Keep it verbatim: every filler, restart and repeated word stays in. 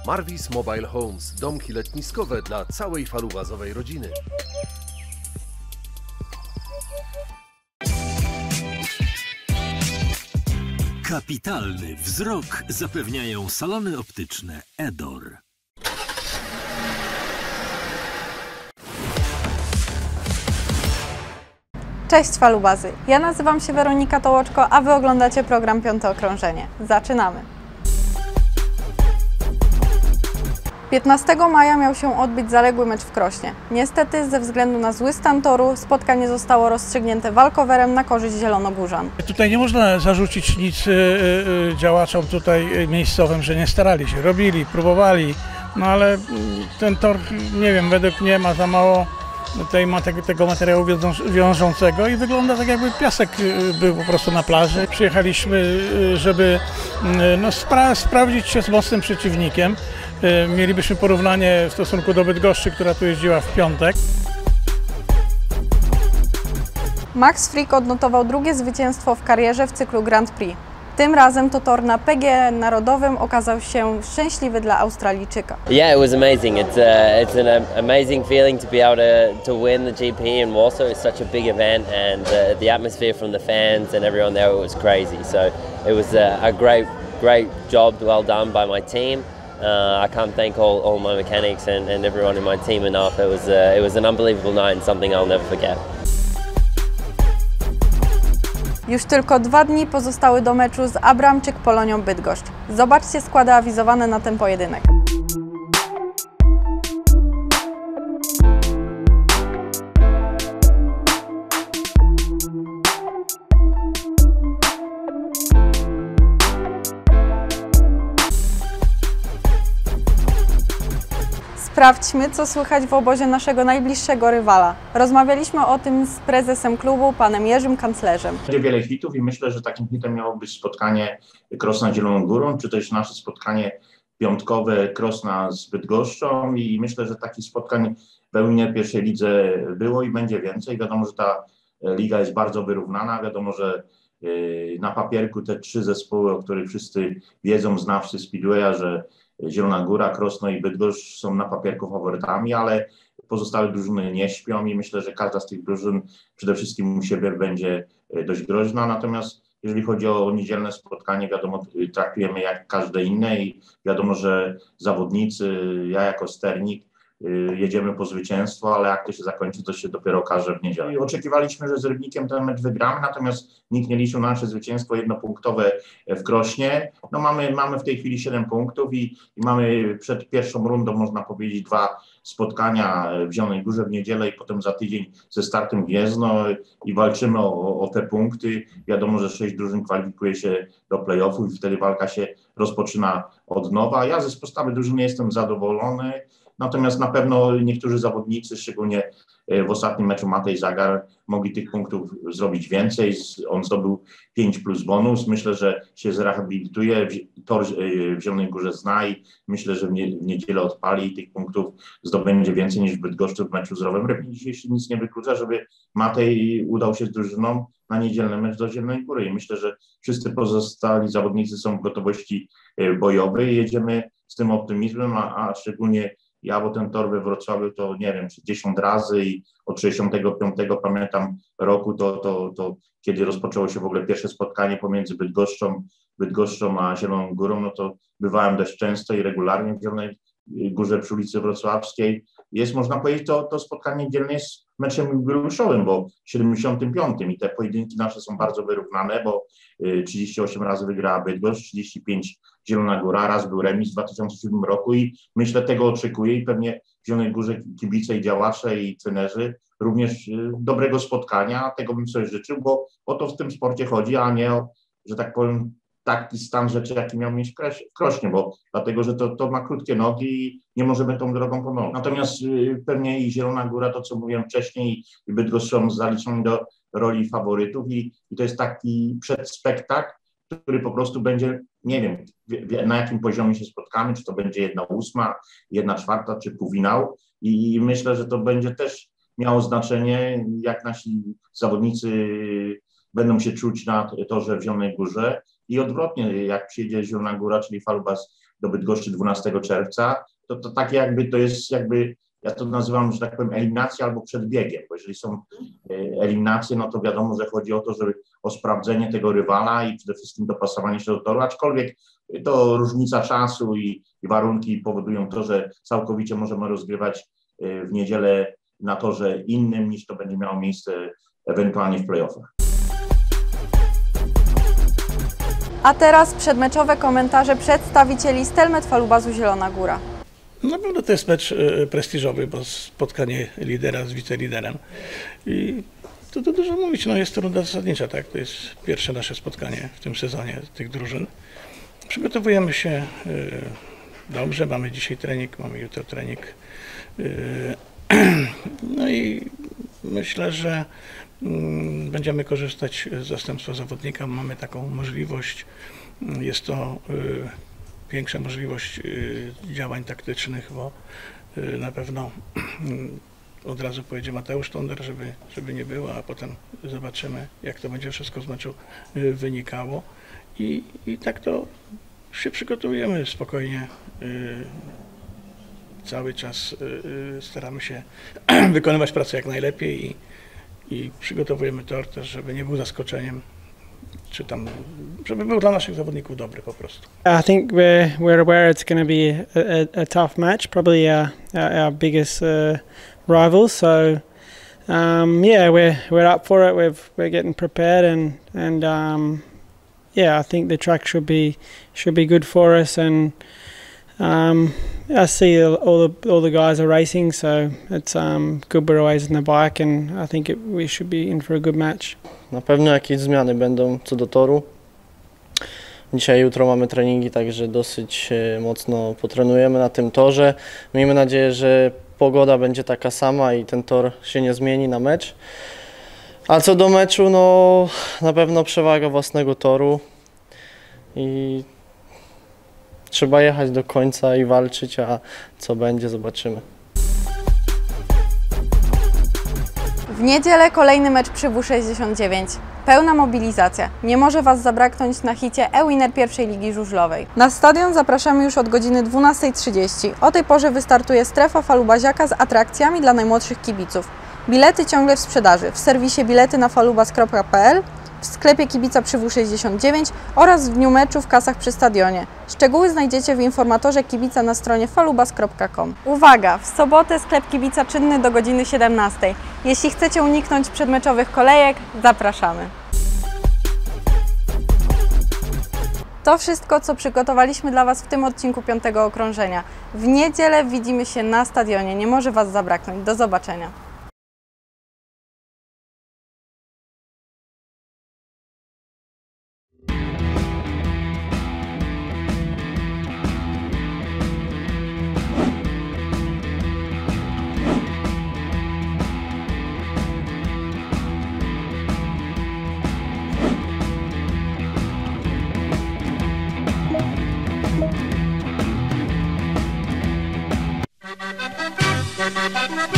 Marvis Mobile Homes, domki letniskowe dla całej falubazowej rodziny. Kapitalny wzrok zapewniają salony optyczne Edor. Cześć falubazy, ja nazywam się Weronika Tołoczko, a Wy oglądacie program Piąte Okrążenie. Zaczynamy! piętnastego maja miał się odbyć zaległy mecz w Krośnie. Niestety ze względu na zły stan toru spotkanie zostało rozstrzygnięte walkowerem na korzyść zielonogórzan. Tutaj nie można zarzucić nic y, y, działaczom tutaj miejscowym, że nie starali się, robili, próbowali, no ale ten tor, nie wiem, według mnie ma za mało tutaj ma te, tego materiału wiążącego i wygląda tak, jakby piasek był po prostu na plaży. Przyjechaliśmy, żeby no, spra sprawdzić się z mocnym przeciwnikiem. Mielibyśmy porównanie w stosunku do Bydgoszczy, która tu jeździła w piątek. Max Frick odnotował drugie zwycięstwo w karierze w cyklu Grand Prix. Tym razem to tor na P G Narodowym okazał się szczęśliwy dla Australijczyka. Yeah, it was amazing. It's uh, it's an amazing feeling to be able to to win the G P in Warsaw. It's such a big event, and uh, the atmosphere from the fans and everyone there was crazy. So it was a, a great great job, well done by my team. Uh, I can't thank all, all my mechanics and, and everyone in my team enough. It was uh, it was an unbelievable night and something I'll never forget. Już tylko dwa dni pozostały do meczu z Abramczyk Polonią Bydgoszcz. Zobaczcie składy awizowane na ten pojedynek. Sprawdźmy, co słychać w obozie naszego najbliższego rywala. Rozmawialiśmy o tym z prezesem klubu, panem Jerzym Kanclerzem. Będzie wiele hitów i myślę, że takim hitem miało być spotkanie Krosna z Zieloną Górą, czy też nasze spotkanie piątkowe Krosna z Bydgoszczą i myślę, że takich spotkań w pełni pierwszej lidze było i będzie więcej. Wiadomo, że ta liga jest bardzo wyrównana, wiadomo, że na papierku te trzy zespoły, o których wszyscy wiedzą, znawcy Speedwaya, że Zielona Góra, Krosno i Bydgoszcz są na papierku faworytami, ale pozostałe drużyny nie śpią i myślę, że każda z tych drużyn przede wszystkim u siebie będzie dość groźna. Natomiast jeżeli chodzi o niedzielne spotkanie, wiadomo, traktujemy jak każde inne i wiadomo, że zawodnicy, ja jako sternik, jedziemy po zwycięstwo, ale jak to się zakończy, to się dopiero okaże w niedzielę. I oczekiwaliśmy, że z Rybnikiem ten mecz wygramy, natomiast nikt nie liczył na nasze zwycięstwo jednopunktowe w Krośnie. No mamy, mamy w tej chwili siedem punktów i, i mamy przed pierwszą rundą, można powiedzieć, dwa spotkania w Zielonej Górze w niedzielę i potem za tydzień ze startem Gniezno i walczymy o, o te punkty. Wiadomo, że sześć drużyn kwalifikuje się do play-offów i wtedy walka się rozpoczyna od nowa. Ja ze postawy drużyny jestem zadowolony. Natomiast na pewno niektórzy zawodnicy, szczególnie w ostatnim meczu Matej Zagar, mogli tych punktów zrobić więcej. On zdobył pięć plus bonus. Myślę, że się zrehabilituje. Tor w Zielonej Górze zna i myślę, że w niedzielę odpali i tych punktów zdobędzie więcej niż w Bydgoszczy w meczu z Rowem Rybnik. Dzisiejszy nic nie wyklucza, żeby Matej udał się z drużyną na niedzielny mecz do Zielonej Góry. I myślę, że wszyscy pozostali zawodnicy są w gotowości bojowej. Jedziemy z tym optymizmem, a, a szczególnie ja, bo ten tor we Wrocławiu to nie wiem, sześćdziesiąt razy i od sześćdziesiątego piątego pamiętam roku, to, to, to kiedy rozpoczęło się w ogóle pierwsze spotkanie pomiędzy Bydgoszczą, Bydgoszczą a Zieloną Górą, no to bywałem dość często i regularnie w Zielonej Górze przy ulicy Wrocławskiej. Jest, można powiedzieć, to, to spotkanie dzielne jest meczem jubileuszowym, bo w siedemdziesiątym piątym i te pojedynki nasze są bardzo wyrównane, bo trzydzieści osiem razy wygrała Bydgoszcz, trzydzieści pięć Zielona Góra, raz był remis w dwa tysiące siódmym roku i myślę, tego oczekuję i pewnie w Zielonej Górze kibice i działacze i trenerzy również dobrego spotkania, tego bym sobie życzył, bo o to w tym sporcie chodzi, a nie o, że tak powiem, taki stan rzeczy, jaki miał mieć w Krośnie, bo dlatego, że to, to ma krótkie nogi i nie możemy tą drogą pomogć. Natomiast y, pewnie i Zielona Góra, to co mówiłem wcześniej, i Bydgoszcz są zaliczeni do roli faworytów i, i to jest taki przedspektakl, który po prostu będzie, nie wiem, w, w, na jakim poziomie się spotkamy, czy to będzie jedna ósma, jedna czwarta, czy półfinał i, i myślę, że to będzie też miało znaczenie, jak nasi zawodnicy będą się czuć na torze w Zielonej Górze i odwrotnie, jak przyjedzie Zielona Góra, czyli falubas do Bydgoszczy dwunastego czerwca, to, to takie jakby to jest jakby, ja to nazywam, że tak powiem, eliminacja albo przed biegiem, bo jeżeli są eliminacje, no to wiadomo, że chodzi o to, żeby o sprawdzenie tego rywala i przede wszystkim dopasowanie się do toru, aczkolwiek to różnica czasu i, i warunki powodują to, że całkowicie możemy rozgrywać w niedzielę na torze innym, niż to będzie miało miejsce ewentualnie w play-offach. A teraz przedmeczowe komentarze przedstawicieli Stelmet Falubazu Zielona Góra. Na pewno to jest mecz prestiżowy, bo spotkanie lidera z wiceliderem. I to, to dużo mówić, no jest to runda zasadnicza, tak? To jest pierwsze nasze spotkanie w tym sezonie tych drużyn. Przygotowujemy się dobrze, mamy dzisiaj trening, mamy jutro trening. No i myślę, że będziemy korzystać z zastępstwa zawodnika, mamy taką możliwość. Jest to większa możliwość działań taktycznych, bo na pewno od razu pojedzie Mateusz Tonder, żeby, żeby nie było, a potem zobaczymy, jak to będzie wszystko z meczu wynikało. I, i tak to się przygotujemy spokojnie. Cały czas staramy się wykonywać pracę jak najlepiej i, i przygotowujemy tor też, żeby nie był zaskoczeniem, czy tam, żeby był dla naszych zawodników dobry po prostu. I think we're we're aware it's going to be a, a, a tough match, probably our our, our biggest uh, rival. So um, yeah, we're we're up for it. We've we're getting prepared and and um, yeah, I think the track should be should be good for us. And um, I see all the all the guys are racing, so it's um, good we're always in the bike, and I think it, we should be in for a good match. Na pewno jakieś zmiany będą co do toru. Dzisiaj, jutro mamy treningi, także dosyć mocno potrenujemy na tym torze. Miejmy nadzieję, że pogoda będzie taka sama i ten tor się nie zmieni na mecz. A co do meczu, no na pewno przewaga własnego toru i trzeba jechać do końca i walczyć, a co będzie, zobaczymy. W niedzielę kolejny mecz przy W sześćdziesiąt dziewięć. Pełna mobilizacja. Nie może Was zabraknąć na hicie e-winner pierwszej ligi żużlowej. Na stadion zapraszamy już od godziny dwunastej trzydzieści. O tej porze wystartuje strefa falubaziaka z atrakcjami dla najmłodszych kibiców. Bilety ciągle w sprzedaży w serwisie bilety na falubaz kropka p l, w sklepie kibica przy W sześćdziesiąt dziewięć oraz w dniu meczu w kasach przy stadionie. Szczegóły znajdziecie w informatorze kibica na stronie falubaz kropka com. Uwaga! W sobotę sklep kibica czynny do godziny siedemnastej. Jeśli chcecie uniknąć przedmeczowych kolejek, zapraszamy. To wszystko, co przygotowaliśmy dla Was w tym odcinku piątego okrążenia. W niedzielę widzimy się na stadionie. Nie może Was zabraknąć. Do zobaczenia. Thank you.